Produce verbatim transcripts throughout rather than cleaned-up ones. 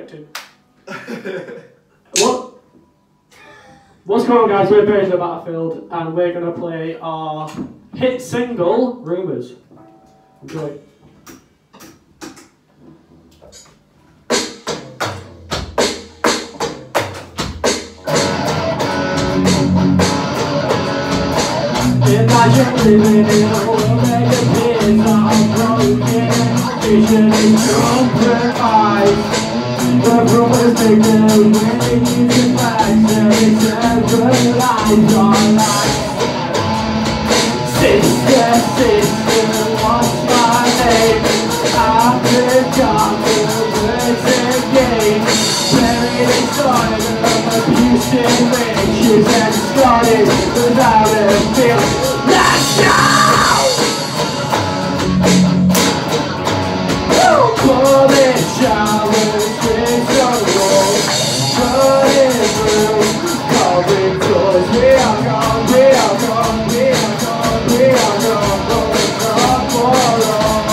expecting. What? What's going on, guys? We're Bears of the Battlefield, and we're going to play our hit single, Rumours. Enjoy. Imagine living in a world where the pins are broken, vision is compromised. The rumors make them way to fashion, it's ever lies on life. Sister, sister, what's my name? I've forgotten the words again. Buried inside of abusive riches and scarred without a feel. Let's go! Bullet showers, drinks on the wall, running through, covering doors. We are gone, we are gone, we are gone, we are gone, going gone for long.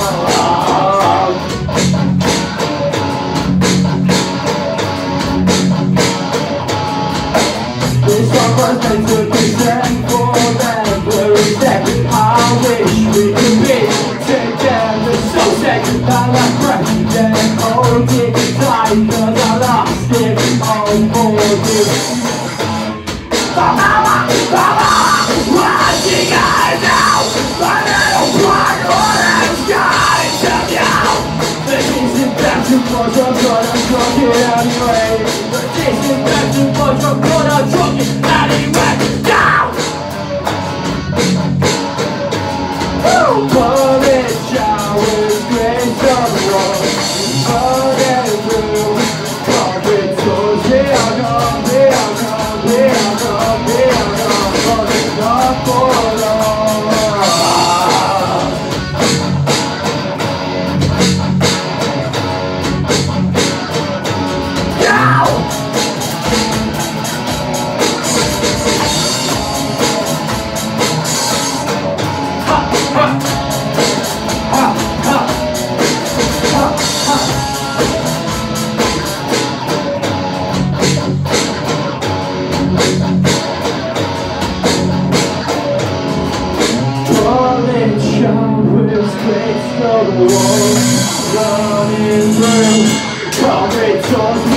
This song was meant to be sent for them, where we step. I wish we could be together, so second that I crashed and hold it tight, cause I lost it all for you. Mama, mama, watching eyes out, my little black horse got it to you. The distant back to much, I'm gonna drunk it anyway. The distant back to much, I'm gonna drunk it anyway. Down! Bullet showers, grace on the wall, running through, carpet doors. We are gone, we are gone, we are gone, we are gone, running not for long. Now! Bullet showers, grace on the wall, running through, carpet doors.